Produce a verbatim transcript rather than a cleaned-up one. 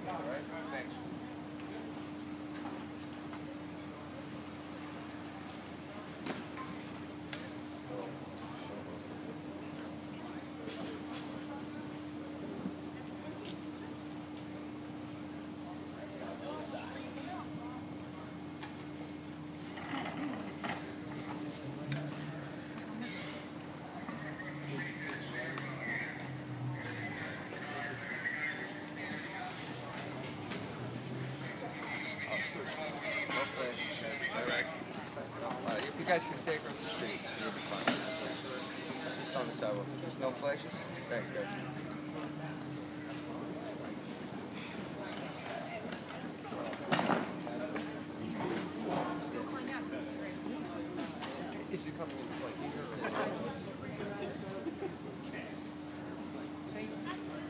All right. Thanks. No flash. Direct. Uh, if you guys can stay across the street, you'll be fine. Just on the sidewalk. There's no flashes? Thanks, guys. Is he coming in like here or?